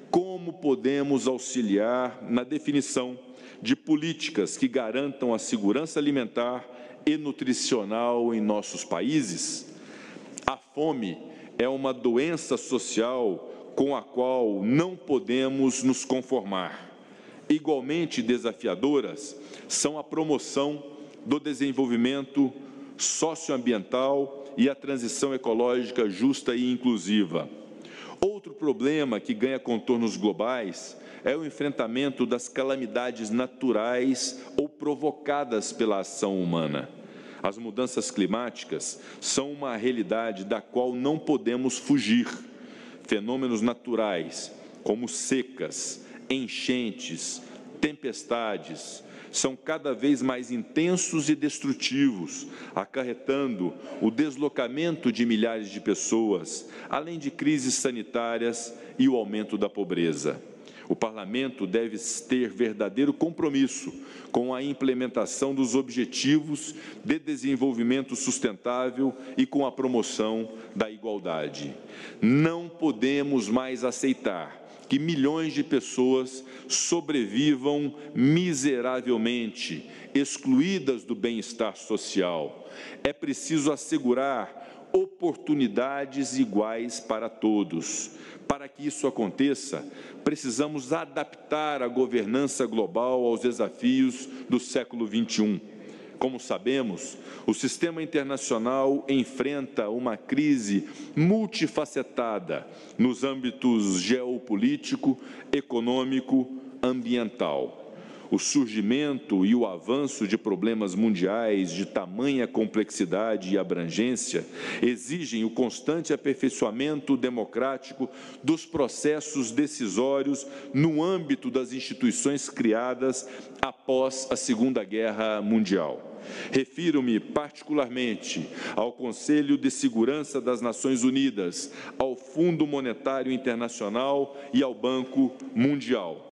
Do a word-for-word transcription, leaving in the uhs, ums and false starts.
como podemos auxiliar na definição de políticas que garantam a segurança alimentar e nutricional em nossos países? A fome é uma doença social com a qual não podemos nos conformar. Igualmente desafiadoras são a promoção do desenvolvimento socioambiental e a transição ecológica justa e inclusiva. Outro problema que ganha contornos globais é o enfrentamento das calamidades naturais ou provocadas pela ação humana. As mudanças climáticas são uma realidade da qual não podemos fugir. Fenômenos naturais, como secas, enchentes, tempestades, são cada vez mais intensos e destrutivos, acarretando o deslocamento de milhares de pessoas, além de crises sanitárias e o aumento da pobreza. O Parlamento deve ter verdadeiro compromisso com a implementação dos Objetivos de Desenvolvimento Sustentável e com a promoção da igualdade. Não podemos mais aceitar que milhões de pessoas sobrevivam miseravelmente, excluídas do bem-estar social. É preciso assegurar oportunidades iguais para todos. Para que isso aconteça, precisamos adaptar a governança global aos desafios do século vinte e um. Como sabemos, o sistema internacional enfrenta uma crise multifacetada nos âmbitos geopolítico, econômico, ambiental. O surgimento e o avanço de problemas mundiais de tamanha complexidade e abrangência exigem o constante aperfeiçoamento democrático dos processos decisórios no âmbito das instituições criadas após a Segunda Guerra Mundial. Refiro-me particularmente ao Conselho de Segurança das Nações Unidas, ao Fundo Monetário Internacional e ao Banco Mundial.